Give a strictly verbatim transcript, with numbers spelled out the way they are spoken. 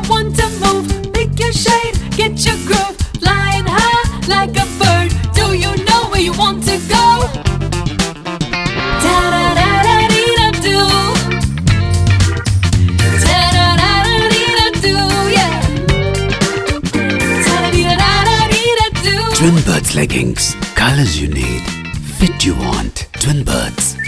want to move, pick your shade, get your groove, flying high like a bird. Do you know where you want to go? Da-da-da-da-dee-da-do. Da-da-da-da-dee-da-do, yeah. Da-da-dee-da-da-dee-da-do. Twin Birds leggings. Colors you need. Fit you want. Twin Birds.